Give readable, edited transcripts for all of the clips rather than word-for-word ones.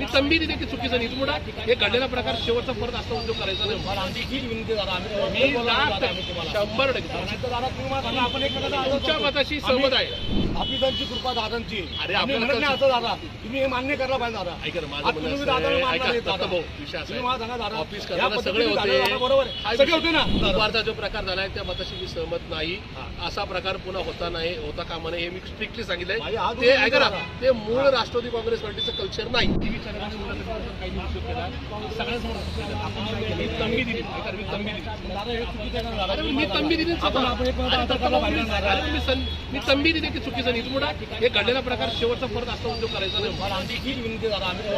तंबी दिली की चुकीचं नाही. तुम्हाला हे घडलेला प्रकार शेवटचा परत असा उद्योग करायचा नाही. आमची हीच विनंती दादा, मी 100% आपण एकमेकांना तुमच्या मताशी सहमत आहे. ऑफिसांची कृपा दादांची. अरे आम्ही आपल्याला म्हणत नाही असं दादा, तुम्ही हे मान्य करायला पाहिजे दादा. ऐका ना, माझं आज म्हणणं तुम्ही असं दादाला आहे, मानणार ऐका नाही दादा. भाऊ, विषय असा तुम्ही मला सांगा आहे, दादा, ऑफिस या करताना सगळे पद्धतीने होते. दादा बरोबर आहे. हा सगळे होते ना. दुपारचा जो प्रकार झालाय त्या मताशी मी सहमत नाही. असा प्रकार पुन्हा होता कामा नये हे मी स्ट्रिक्टली सांगितलंय. ते ऐका ना, ते मूळ राष्ट्रवादी काँग्रेस पार्टीचं कल्चर नाही. मी तंबी दिली मी तंबी दिली की चुकीचं नाही. तुम्हाला हे घडलेला प्रकार शेवटचा परत असा उद्योग करायचा नाही. आमची हीच विनंती दादा, मी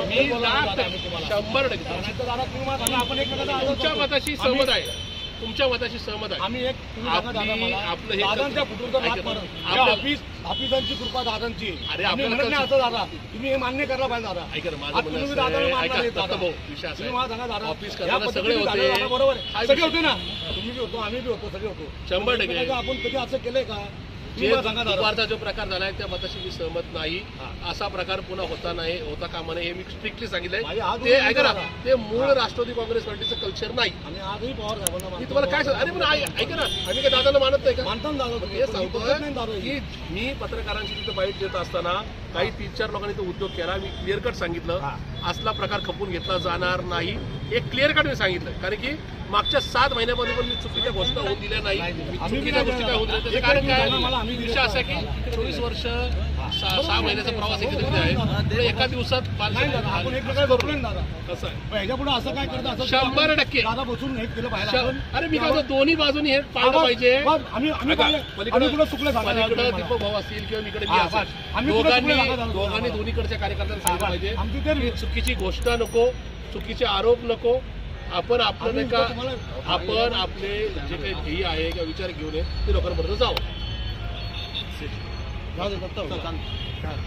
100% आपण एकमेकांना तुमच्या मताशी सहमत आहे. तुमच्या मताशी सहमत आहे. आम्ही एक आपलं हे दादांच्या फुटूरचा लाभ मारून ऑफिसांची कृपा दादांची. अरे आम्ही म्हणत नाही असं दादा, तुम्ही हे मान्य करायला पाहिजे दादा. ऐका ना, माझं आज म्हणणं तुम्ही असं दादाला आहे, मानणार नाही ऐका दादा. भाऊ, विषय असा तुम्ही मला सांगा आहे, दादा, ऑफिस या करताना सगळे पद्धतीने होते. दादा बरोबर हा आहे. सगळे होते ना. तुम्ही बी होतो, आम्ही बी होतो, सगळे होतो. 100% आपण कधी असं केलंय का? जे दुपारचा जो प्रकार झालाय त्या मताशी मी सहमत नाही. असा प्रकार पुन्हा होता कामा नये हे मी स्ट्रिक्टली सांगितलंय. ते ऐका ना, ते मूळ राष्ट्रवादी काँग्रेस पार्टीचं कल्चर नाही. आणि आजही पवार साहेबांना मी तुम्हाला काय सांग, अरे पण ऐका ना, आम्ही काय दादाला मानत नाही का? मानता दादा, हे सांगतोय की मी पत्रकारांची तिथे बाईट देत असताना काही 3-4 लोकांनी तो उद्योग केला. मी क्लिअर कट सांगितलं, असला प्रकार खपून घेतला जाणार नाही. हे क्लिअर कट मी सांगितलं. कारण की मागच्या 7 महिन्यामध्ये पण मी चुकीच्या घोषणा होऊन दिल्या नाही. चुकीच्या गोष्टी काय होत नाही. त्याचं कारण काय विषय असा की 24 वर्ष 6 महिन्याचा प्रवास एकत्रित आहे. पुढे एका दिवसात आपण एकमेकांना धरलो ना दादा. कसं आहे, ह्याच्या पुढे असं काय करतं, असं 100% दादा बसून हे केलं पाहिजे. अरे मी काय दोन्ही बाजूनी हे पाळलं पाहिजे. आम्ही कुठं चुकलं पलीकडे दीपक भाऊ असतील किंवा इकडे मी असेल, दोघांनी दोन्हीकडच्या कार्यकर्त्यांना सांगितलं पाहिजे की चुकीची घोषणा नको, चुकीचे आरोप नको. आपण आपलं नाही का, आपण आपले जे काही ध्येय आहे किंवा विचार घेऊन ये ते लोकांपर्यंत जावं.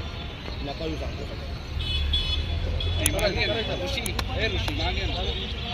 ऋषी